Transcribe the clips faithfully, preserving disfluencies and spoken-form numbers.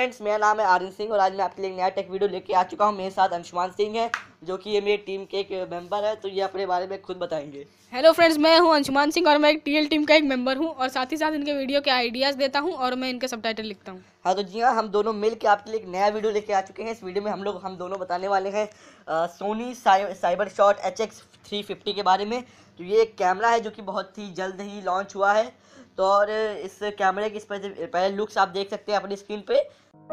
Friends, मेरा नाम है आर्यन सिंह और आज मैं आपके लिए एक नया टेक वीडियो लेके आ चुका हूँ। मेरे साथ अंशुमान सिंह है जो कि ये मेरी टीम के एक मेंबर है, तो ये अपने बारे में खुद बताएंगे। हेलो फ्रेंड्स, मैं हूं अंशुमान सिंह और मैं एक टीएल टीम का एक मेंबर हूं और साथ ही साथ इनके वीडियो के आइडियाज़ देता हूं और मैं इनके सबटाइटल लिखता हूं। हाँ, तो जी हाँ, हम दोनों मिल के आपके लिए एक नया वीडियो लेके आ चुके हैं। इस वीडियो में हम लोग हम दोनों बताने वाले हैं Sony cyber shot H X three fifty के बारे में। तो ये एक कैमरा है जो कि बहुत ही जल्द ही लॉन्च हुआ है। तो और इस कैमरे की पहले लुक्स आप देख सकते हैं अपनी स्क्रीन पे।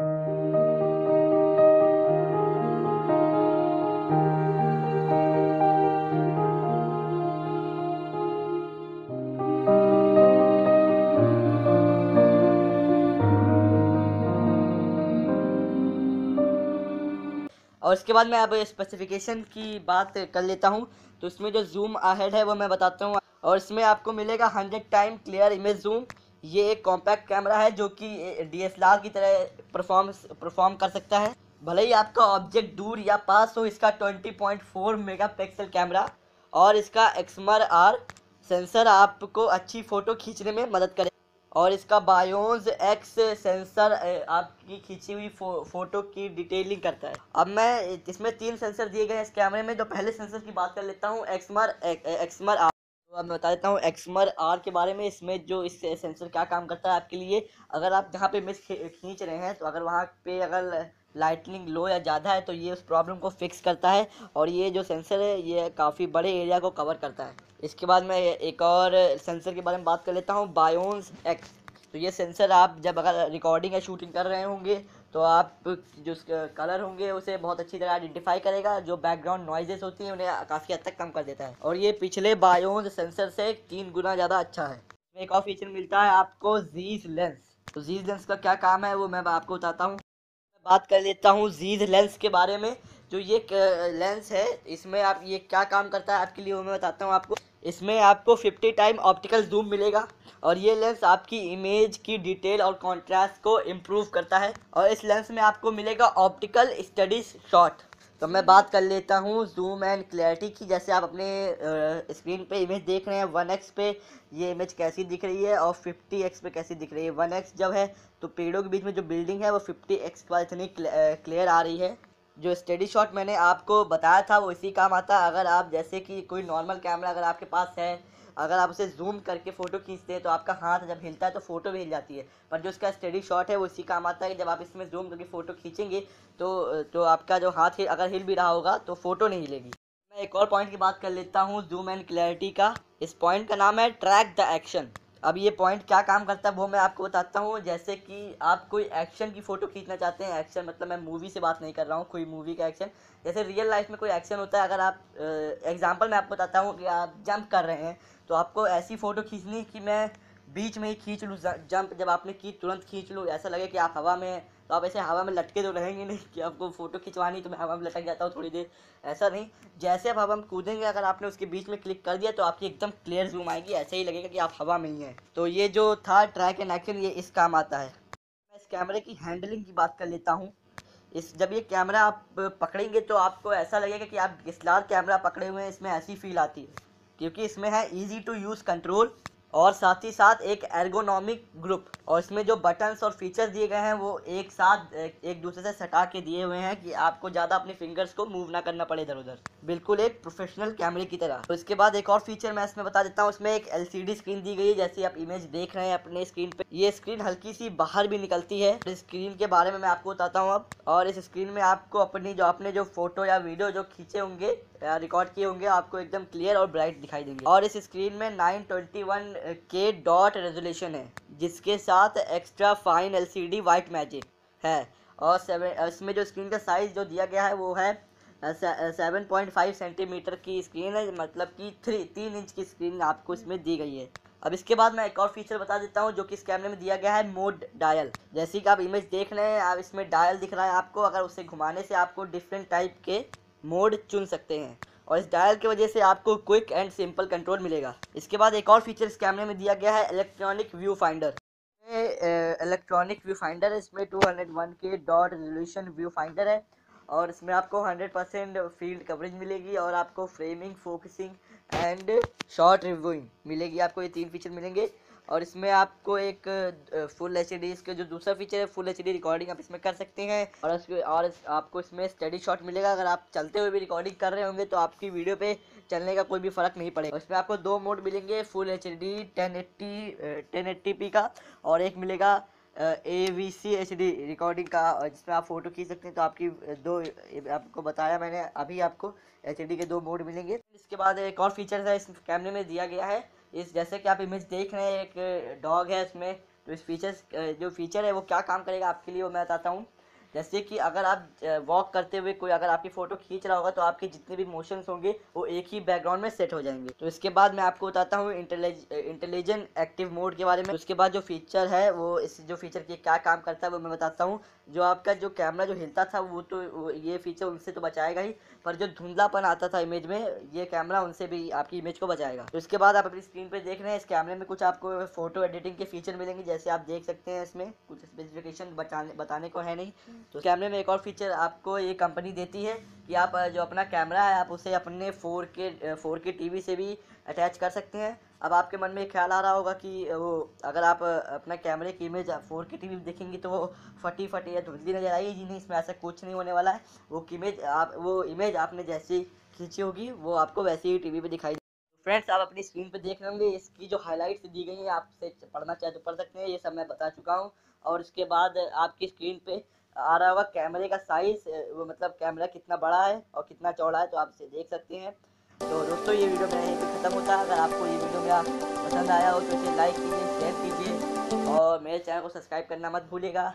और इसके बाद मैं अब स्पेसिफिकेशन की बात कर लेता हूँ। तो इसमें जो जूम अहेड है वो मैं बताता हूँ। और इसमें आपको मिलेगा hundred time clear image zoom. ये एक कॉम्पैक्ट कैमरा है जो कि डीएसएलआर की तरह परफॉर्म परफॉर्म कर सकता है। भले ही आपका ऑब्जेक्ट दूर या पास हो, इसका twenty point four megapixel camera और इसका एक्समर आर सेंसर आपको अच्छी फ़ोटो खींचने में मदद करेगा। और इसका बायोन्स एक्स सेंसर आपकी खींची हुई फो, फोटो की डिटेलिंग करता है। अब मैं इसमें तीन सेंसर दिए गए हैं इस कैमरे में। जो पहले सेंसर की बात कर लेता हूँ, एक्समर एक्समर आर। तो अब मैं बता देता हूँ एक्समर आर के बारे में। इसमें जो इस सेंसर क्या काम करता है आपके लिए, अगर आप जहाँ पे इमेज खींच रहे हैं तो अगर वहाँ पे अगर लाइटनिंग लो या ज़्यादा है तो ये उस प्रॉब्लम को फिक्स करता है। और ये जो सेंसर है ये काफ़ी बड़े एरिया को कवर करता है। इसके बाद मैं एक और सेंसर के बारे में बात कर लेता हूँ, बायोन्स एक्स। तो ये सेंसर आप जब अगर रिकॉर्डिंग या शूटिंग कर रहे होंगे तो आप जो कलर होंगे उसे बहुत अच्छी तरह आइडेंटिफाई करेगा। जो बैकग्राउंड नॉइजेस होती हैं उन्हें काफ़ी हद तक कम कर देता है। और ये पिछले बायोन्स सेंसर से तीन गुना ज़्यादा अच्छा है। एक और फीचर मिलता है आपको, जीज लेंस। तो जीज लेंस का क्या काम है वो मैं आपको बताता हूँ। बात कर लेता हूँ जीज लेंस के बारे में। जो ये लेंस है इसमें आप ये क्या काम करता है आपके लिए वो मैं बताता हूँ आपको। इसमें आपको फिफ्टी टाइम ऑप्टिकल जूम मिलेगा और ये लेंस आपकी इमेज की डिटेल और कॉन्ट्रास्ट को इम्प्रूव करता है। और इस लेंस में आपको मिलेगा ऑप्टिकल स्टडी शॉट। तो मैं बात कर लेता हूँ जूम एंड क्लैरिटी की। जैसे आप अपने स्क्रीन पे इमेज देख रहे हैं, वन एक्स पे ये इमेज कैसी दिख रही है और फिफ्टी एक्स पे कैसी दिख रही है। वन एक्स जब है तो पेड़ों के बीच में जो बिल्डिंग है वो फिफ्टी एक्स के बाद इतनी क्लियर आ रही है। जो स्टडी शॉट मैंने आपको बताया था वो इसी काम आता है। अगर आप जैसे कि कोई नॉर्मल कैमरा अगर आपके पास है, अगर आप उसे जूम करके फ़ोटो खींचते हैं तो आपका हाथ जब हिलता है तो फ़ोटो भी हिल जाती है। पर जो इसका स्टडी शॉट है वो इसी काम आता है कि जब आप इसमें जूम करके फ़ोटो खींचेंगे तो तो आपका जो हाथ अगर हिल भी रहा होगा तो फ़ोटो नहीं हिलेगी। मैं एक और पॉइंट की बात कर लेता हूँ जूम एंड क्लैरिटी का। इस पॉइंट का नाम है ट्रैक द एक्शन। अब ये पॉइंट क्या काम करता है वो मैं आपको बताता हूँ। जैसे कि आप कोई एक्शन की फ़ोटो खींचना चाहते हैं, एक्शन मतलब मैं मूवी से बात नहीं कर रहा हूँ, कोई मूवी का एक्शन। जैसे रियल लाइफ में कोई एक्शन होता है, अगर आप एग्जांपल मैं आपको बताता हूँ कि आप जंप कर रहे हैं तो आपको ऐसी फ़ोटो खींचनी कि मैं बीच में ही खींच लूँ जंप। जब आपने की तुरंत खींच लूँ, ऐसा लगे कि आप हवा में, तो आप ऐसे हवा में लटके तो रहेंगे नहीं कि आपको फ़ोटो खिंचवानी तो मैं हवा में लटक जाता हूँ थोड़ी देर, ऐसा नहीं। जैसे आप हवा में कूदेंगे, अगर आपने उसके बीच में क्लिक कर दिया तो आपकी एकदम क्लियर जूम आएगी, ऐसे ही लगेगा कि आप हवा में ही हैं। तो ये जो था ट्रैक एंड एक्शन, ये इस काम आता है। मैं इस कैमरे की हैंडलिंग की बात कर लेता हूँ। इस जब ये कैमरा आप पकड़ेंगे तो आपको ऐसा लगेगा कि आप डिएसएलआर कैमरा पकड़े हुए हैं, इसमें ऐसी फील आती है क्योंकि इसमें है इजी टू यूज़ कंट्रोल और साथ ही साथ एक एर्गोनॉमिक ग्रुप। और इसमें जो बटन्स और फीचर्स दिए गए हैं वो एक साथ एक दूसरे से सटा के दिए हुए हैं कि आपको ज़्यादा अपने फिंगर्स को मूव ना करना पड़े इधर उधर, बिल्कुल एक प्रोफेशनल कैमरे की तरह। तो इसके बाद एक और फीचर मैं इसमें बता देता हूँ। इसमें एक एलसीडी स्क्रीन दी गई है, जैसे आप इमेज देख रहे हैं अपने स्क्रीन पे। ये स्क्रीन हल्की सी बाहर भी निकलती है। इस स्क्रीन के बारे में मैं आपको बताता हूँ अब। और इस स्क्रीन में आपको अपनी जो अपने जो फोटो या वीडियो जो खींचे होंगे या रिकॉर्ड किए होंगे आपको एकदम क्लियर और ब्राइट दिखाई देंगे। और इस स्क्रीन में nine twenty one K dot resolution है, जिसके साथ extra fine LCD white magic है। और सेवन इसमें जो स्क्रीन का साइज जो दिया गया है वो है सेवन पॉइंट फाइव सेंटीमीटर की स्क्रीन है, मतलब कि थ्री तीन इंच की स्क्रीन आपको इसमें दी गई है। अब इसके बाद मैं एक और फीचर बता देता हूँ जो कि इस कैमरे में दिया गया है, मोड डायल। जैसे कि आप इमेज देख रहे हैं, आप इसमें डायल दिख रहा है आपको, अगर उसे घुमाने से आपको डिफरेंट टाइप के मोड चुन सकते हैं। और इस डायल की वजह से आपको क्विक एंड सिंपल कंट्रोल मिलेगा। इसके बाद एक और फीचर इस कैमरे में दिया गया है, electronic view finder. Electronic view finder है, इसमें two hundred one K dot resolution view finder है और इसमें आपको हंड्रेड परसेंट फील्ड कवरेज मिलेगी और आपको framing, focusing and short reviewing मिलेगी। आपको ये तीन फीचर मिलेंगे। और इसमें आपको एक फुल एच डी, इसके जो दूसरा फीचर है फुल एच डी रिकॉर्डिंग आप इसमें कर सकते हैं। और इसके और इस, आपको इसमें स्टडी शॉट मिलेगा। अगर आप चलते हुए भी रिकॉर्डिंग कर रहे होंगे तो आपकी वीडियो पे चलने का कोई भी फ़र्क नहीं पड़ेगा। इसमें आपको दो मोड मिलेंगे, full H D ten eighty ten eighty P का, और एक मिलेगा A V C H D recording का, जिसमें आप फ़ोटो खींच सकते हैं। तो आपकी दो, आपको बताया मैंने अभी, आपको एच डी के दो मोड मिलेंगे। इसके बाद एक और फीचर है इस कैमरे में दिया गया है, इस जैसे कि आप इमेज देख रहे हैं एक डॉग है इसमें। तो इस फीचर्स जो फीचर है वो क्या काम करेगा आपके लिए वो मैं बताता हूँ। जैसे कि अगर आप वॉक करते हुए कोई अगर आपकी फ़ोटो खींच रहा होगा तो आपके जितने भी मोशंस होंगे वो एक ही बैकग्राउंड में सेट हो जाएंगे। तो इसके बाद मैं आपको बताता हूँ इंटेलिजेंट एक्टिव मोड के बारे में। उसके बाद जो फीचर है वो, इस जो फीचर की क्या काम करता है वो मैं बताता हूँ। जो आपका जो कैमरा जो हिलता था वो तो वो ये फीचर उनसे तो बचाएगा ही, पर जो धुंधलापन आता था इमेज में ये कैमरा उनसे भी आपकी इमेज को बचाएगा। तो इसके बाद आप अपनी स्क्रीन पे देख रहे हैं इस कैमरे में कुछ आपको फ़ोटो एडिटिंग के फीचर मिलेंगे। जैसे आप देख सकते हैं इसमें कुछ स्पेसिफिकेशन बताने बताने को है नहीं। तो कैमरे में एक और फीचर आपको ये कंपनी देती है कि आप जो अपना कैमरा है आप उसे अपने फोर के फोर के टीवी से भी अटैच कर सकते हैं। अब आपके मन में ख्याल आ रहा होगा कि वो अगर आप अपना कैमरे की इमेज फोर के टीवी में देखेंगे तो वो फटी फटी या धुंधली नजर आएगी। जी नहीं, इसमें ऐसा कुछ नहीं होने वाला है। वो इमेज आप वो इमेज आपने जैसी खींची होगी वो आपको वैसे ही टीवी पे दिखाई। फ्रेंड्स, आप अपनी स्क्रीन पे देख रहे होंगे, इसकी जो हाइलाइट्स दी गई हैं आपसे पढ़ना चाहे तो पढ़ सकते हैं, ये सब मैं बता चुका हूँ। और उसके बाद आपकी स्क्रीन पे आ रहा होगा कैमरे का साइज, वो मतलब कैमरा कितना बड़ा है और कितना चौड़ा है, तो आप इसे देख सकते हैं। तो दोस्तों, ये वीडियो मेरा यहीं पे ख़त्म होता है। अगर आपको ये वीडियो मेरा पसंद आया हो तो इसे लाइक कीजिए, शेयर कीजिए और मेरे चैनल को सब्सक्राइब करना मत भूलिएगा।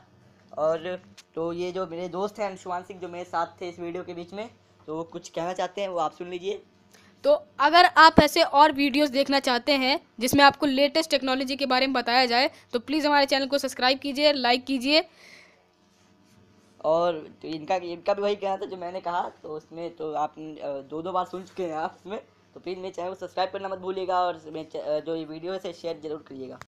और तो ये जो मेरे दोस्त हैं अंशुमान सिंह जो मेरे साथ थे इस वीडियो के बीच में, तो वो कुछ कहना चाहते हैं, वो आप सुन लीजिए। तो अगर आप ऐसे और वीडियोस देखना चाहते हैं जिसमें आपको लेटेस्ट टेक्नोलॉजी के बारे में बताया जाए तो प्लीज़ हमारे चैनल को सब्सक्राइब कीजिए, लाइक कीजिए। और तो इनका इनका भी वही कहना था जो मैंने कहा, तो उसमें तो आप दो दो बार सुन चुके हैं आप उसमें। तो प्लीज़ मेरे चैनल को सब्सक्राइब करना मत भूलिएगा और जो ये वीडियो है इसे शेयर जरूर करिएगा।